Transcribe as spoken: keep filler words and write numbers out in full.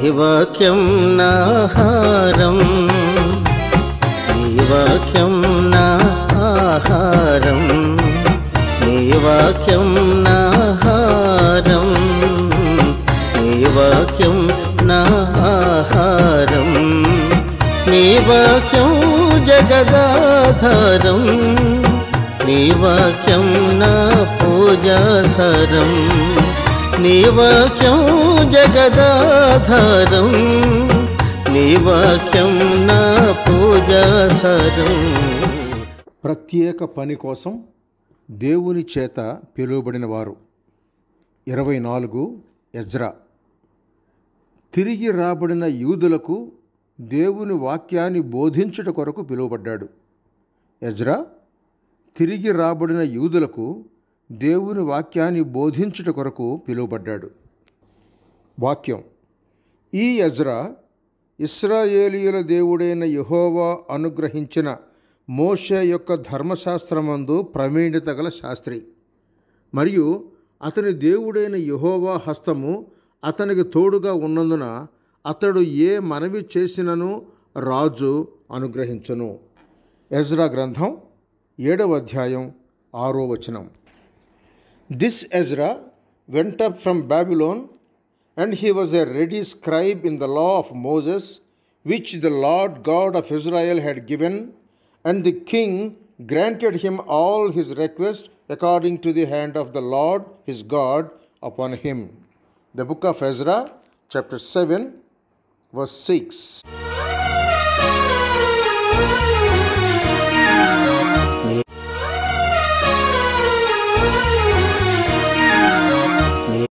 వాక్యం నా ఆహారం, నీ వాక్యం నా ఆహారం, నీ వాక్యం నా ఆహారం, నీ వాక్యం నా ఆహారం, నీ వాక్యం జగదాధారం, నీ వాక్యం నా పూజాసారం, నీ వాక్యం జగదాధారం, నీ వాక్యం నా పూజాసారం. ప్రత్యేక పని కోసం దేవుని చేత పిలువబడిన వారు. ఇరవై నాలుగు ఎజ్రా. తిరిగి రాబడిన యూదులకు దేవుని వాక్యాన్ని బోధించుట కొరకు పిలువబడ్డాడు. ఎజ్రా తిరిగి రాబడిన యూదులకు దేవుని వాక్యాన్ని బోధించుట కొరకు పిలువబడ్డాడు. వాక్యం. ఈ ఎజ్రా ఇశ్రాయేలీయుల దేవుడైన యెహోవా అనుగ్రహించిన మోషే యొక్క ధర్మశాస్త్రమందు ప్రవీణత గల శాస్త్రి, మరియు అతని దేవుడైన యెహోవా హస్తము అతనికి తోడుగా ఉన్నందున అతడు ఏ మనవి చేసినను రాజు అనుగ్రహించును. ఎజ్రా గ్రంథం ఏడవ అధ్యాయం ఆరో వచనం. This Ezra went up from Babylon, and he was a ready scribe in the law of Moses, which the Lord God of Israel had given, and the king granted him all his requests according to the hand of the Lord his God upon him. The book of Ezra, chapter seven, verse six.